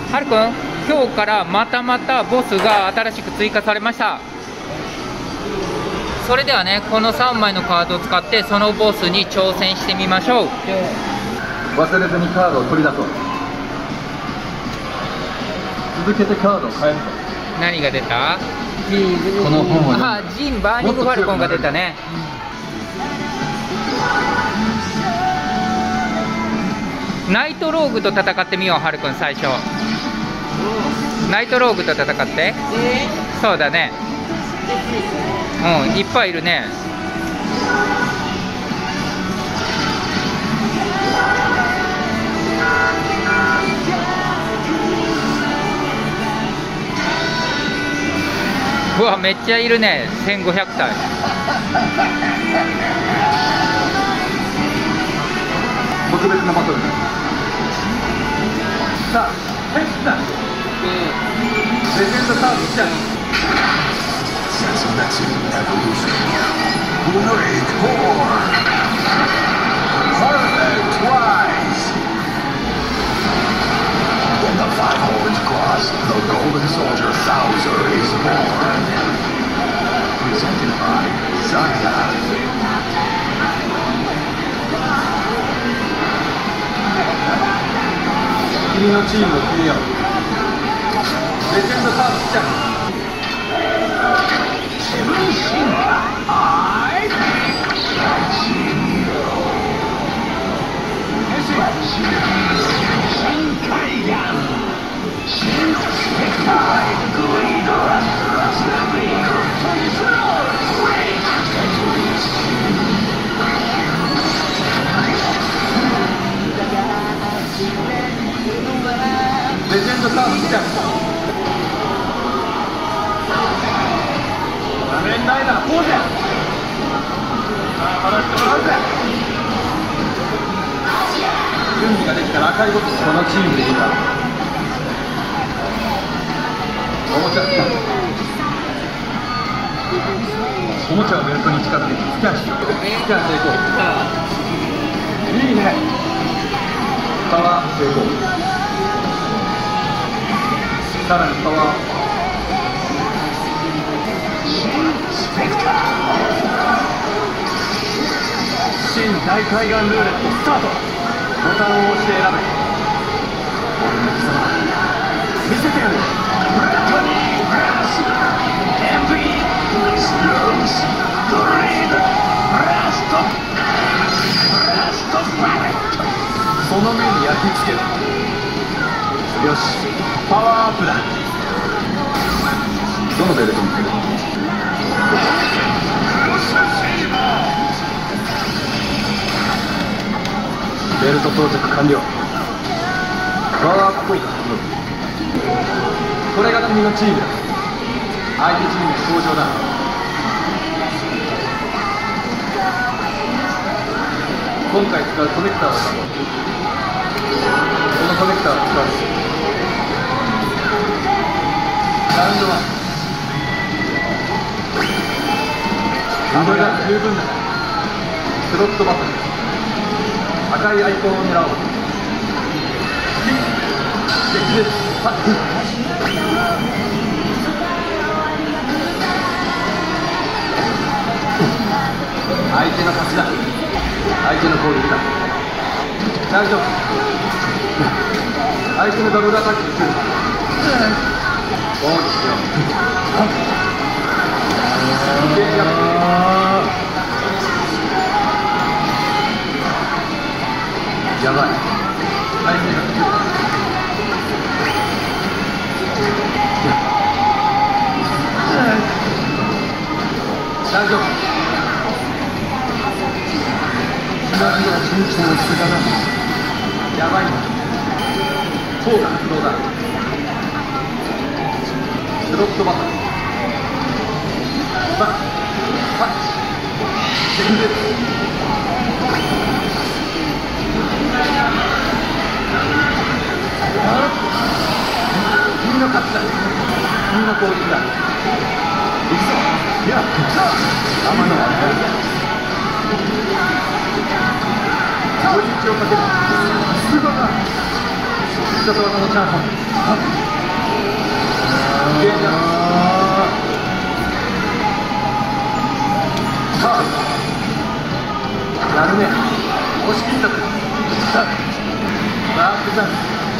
はるくん、今日からまたボスが新しく追加されました。それではね、この3枚のカードを使ってそのボスに挑戦してみましょう。 忘れずにカードを取り出そう。続けてカードを変えると。 何が出た？ この本はあ、ジン・バーニング・ファルコンが出たね。ナイトローグと戦ってみよう。はるくん、最初ナイトローグと戦って。そうだね。うん、いっぱいいるね。うわ、めっちゃいるね。1500体。 特別なバトルだ。さあ、入った。レジェンドカード来ちゃう。 When the five horns cross, the golden soldier Thouser is born. Presented by Zaya. 君のチームを決めよう。レジェンドカード来ちゃう。レジェンドカード来ちゃう。仮面ライダーポーズ。さあ、話してもらうぜ。準備ができたら赤いボックス、このチームでいいか。おもちゃスキャン。おもちゃをベルトに近づけてスキャンしていこう。スキャン成功。いいね。パワーアップ成功。さらにパワーアップ。新大海岸ルーレットスタート。ボタンを押して選べ。俺の貴様見せてやる。その目に焼き付ける。よし、パワーアップだ。どのベルトにつける？ベルト装着完了。パワーアップポイント獲得。これが君のチームだ。相手チームの登場だ。今回使うコネクターを使おう。このコネクターを使う。ラウンド1。これが十分だ。スロットバトル。赤いアイコンを狙おう。相手の勝ちだ。相手の攻撃だ。大丈夫。相手のダブルアタックで来る。オンしよう。やばい。相手が来る。大丈夫。同じような緊張をしてたな。やばいな。効果発動だ。スロットバトル。バッパッチ全力。君の勝ちだ。君の攻撃だ。いくぞ。いや、天の当たりだ。追い打ちをかける。すごいな。 殺技のチャンス。さあやるね。押し切ったくさあバックザン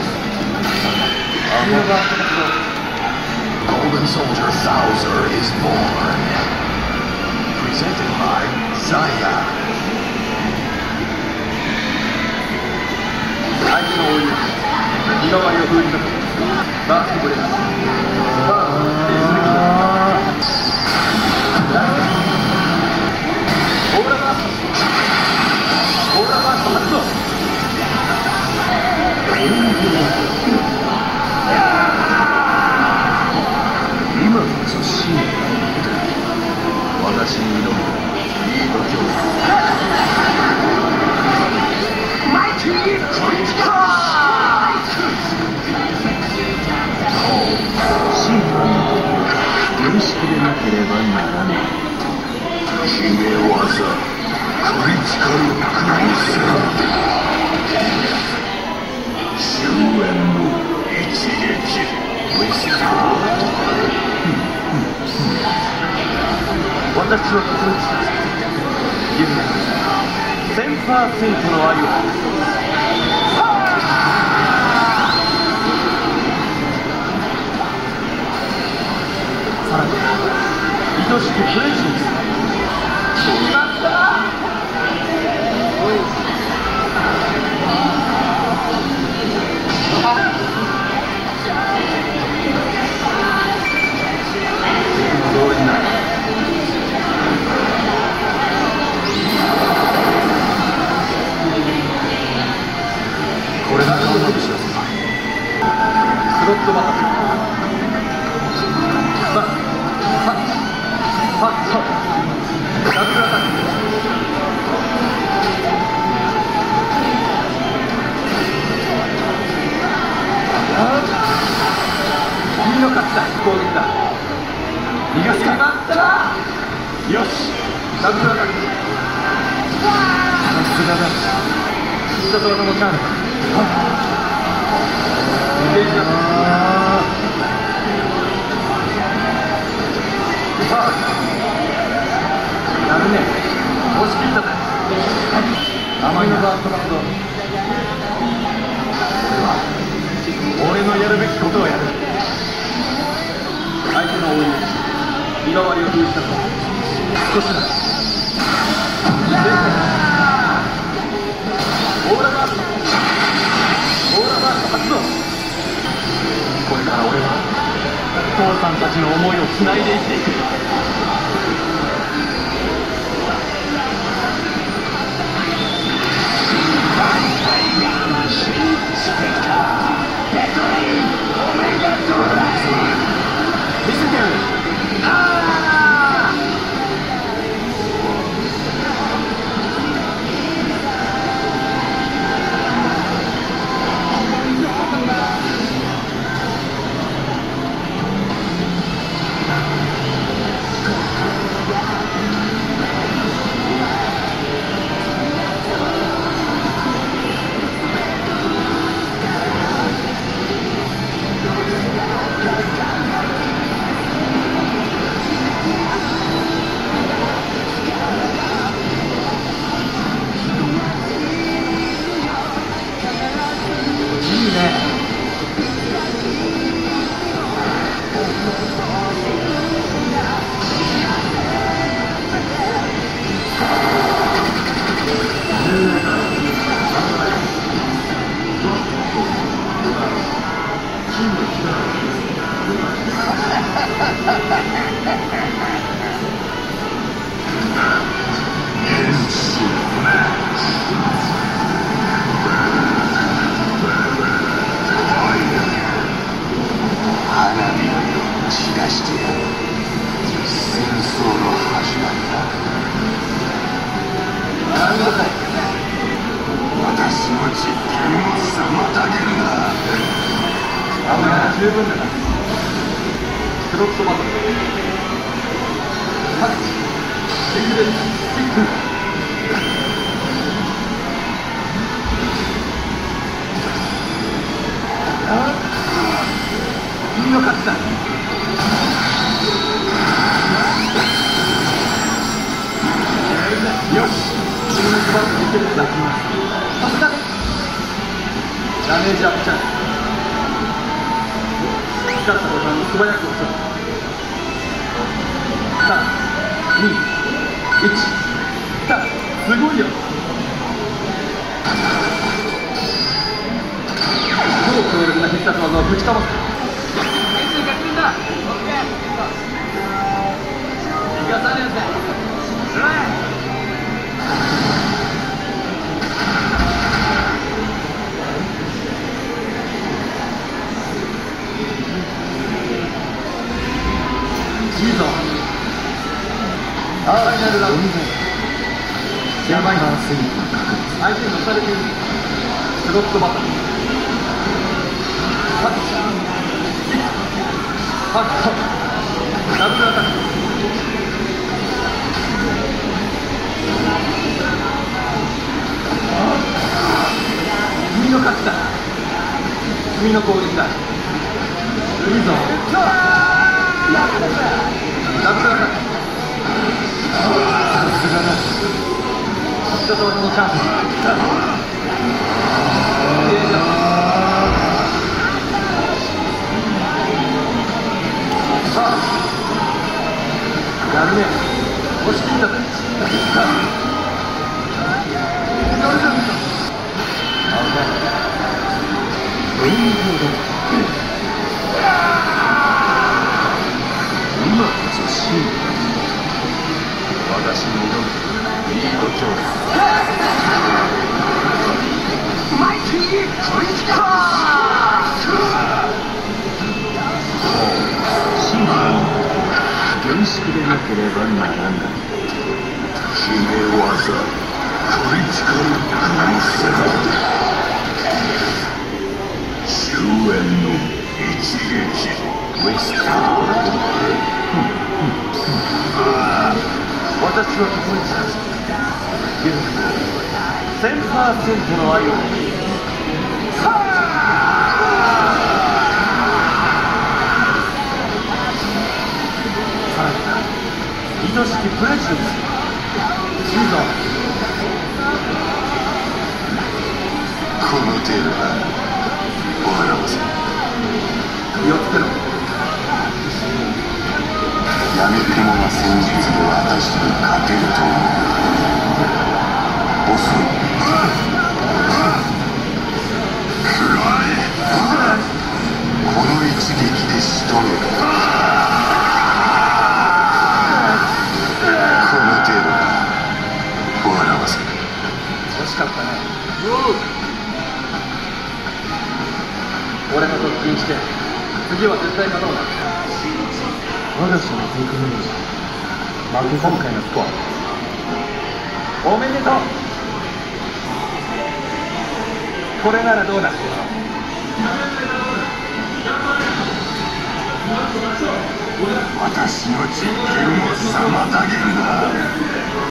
次のバースト活動。 Golden Soldier Thouser is born. Presented by Zaya. 相手の追い抜き身代わりを封じたバーストブレイク。バーストステージ抜きオーラバースト。オーラバースト発動。 今こそ真の私に挑むいい度胸だ。マイティークリティカ審判のよろしくでなければならない。決め技クリティカルクロス。終焉の一撃。私は特別だ。夢1000%の愛を。さらに愛しきプレジデンス。決まった。これが彼女の知らせだ。スロットバトル。さあダブルアタック。君の勝ちだ。攻撃だ。逃がすか。よしダブルアタック。さすがだ。必殺技のチャンス。さあやるね。押し切ったぜ。甘いのバースト活動。俺のやるべきことをやる。相手の追い抜き身代わりを封じたぞ。少しだ。オーラバースト。オーラバースト発動。これから俺は父さんたちの思いをつないで生きていく。見せてやる。十分だな。スロットバトル。タッチ。シングルスティック。 君の勝ちだ。よし、君の素晴らしい決断。さすがです。ダメージアップチャンス。光ったボタンを素早く押す。3、2、1、スタート。すごいよ。超強力な必殺技をぶちかます。逃がされるぜ。いいぞ。ファイナルラウンド。やばいな。相手に押されている。スロットバトル。パッチ。パット。ダブルアタック。君の勝ちだ。君の攻撃だ。いいぞ。ダブルアタック。さすがだ。一つのチャンス。さあ、やるね。押し切ったぜ。 私に挑むいい度胸です。マイティートリッカー。真犯厳粛でなければならない。決め技トリティカルグランセラ終焉の一撃ウェスター。 私はここに立つ。1000% の愛を。愛しきプレジデンス。いいぞ。 この程度だ。笑わせ。 気をつけろ。 やめくもな戦術で私に勝てると思う。遅い。食らえ。この一撃で仕留める。この程度だ。笑わせ。 惜しかったね。俺の特訓して次は絶対勝とうな。我が社のテイクメネージャー今回のスコアおめでとう。これならどうだ。 私の実験を妨げるな。